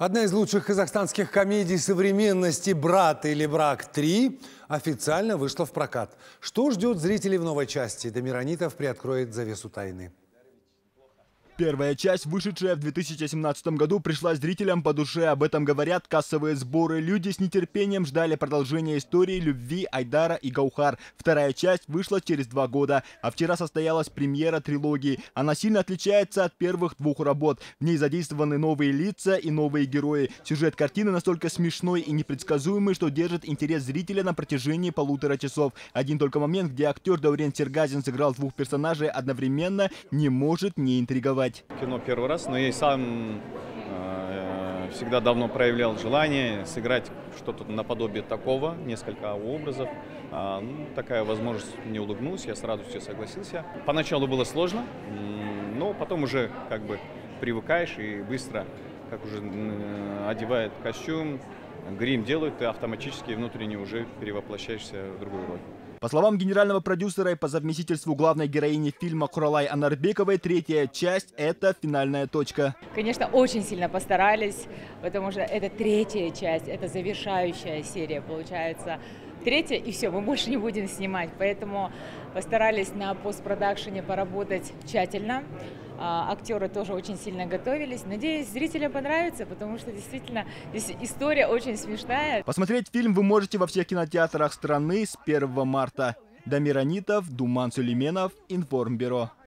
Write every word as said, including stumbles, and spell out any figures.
Одна из лучших казахстанских комедий современности «Брат или брак три» официально вышла в прокат. Что ждет зрителей в новой части? Дамир Анитов приоткроет завесу тайны. Первая часть, вышедшая в две тысячи семнадцатом году, пришла зрителям по душе. Об этом говорят кассовые сборы. Люди с нетерпением ждали продолжения истории любви Айдара и Гаухар. Вторая часть вышла через два года. А вчера состоялась премьера трилогии. Она сильно отличается от первых двух работ. В ней задействованы новые лица и новые герои. Сюжет картины настолько смешной и непредсказуемый, что держит интерес зрителя на протяжении полутора часов. Один только момент, где актер Даурен Сергазин сыграл двух персонажей одновременно, не может не интриговать. Кино первый раз, но я и сам э, всегда давно проявлял желание сыграть что-то наподобие такого, несколько образов. А, ну, такая возможность мне улыбнулась, я с радостью согласился. Поначалу было сложно, но потом уже как бы привыкаешь и быстро, как уже э, одевает костюм, грим делают, ты автоматически внутренне уже перевоплощаешься в другую роль. По словам генерального продюсера и по совместительству главной героини фильма Куралай Анарбековой, третья часть – это финальная точка. Конечно, очень сильно постарались, потому что это третья часть, это завершающая серия, получается. Третья, и все, мы больше не будем снимать. Поэтому постарались на постпродакшене поработать тщательно. Актеры тоже очень сильно готовились. Надеюсь, зрителям понравится, потому что действительно здесь история очень смешная. Посмотреть фильм вы можете во всех кинотеатрах страны с первого марта. Дамир Анитов, Думан Сулейменов, Информбюро.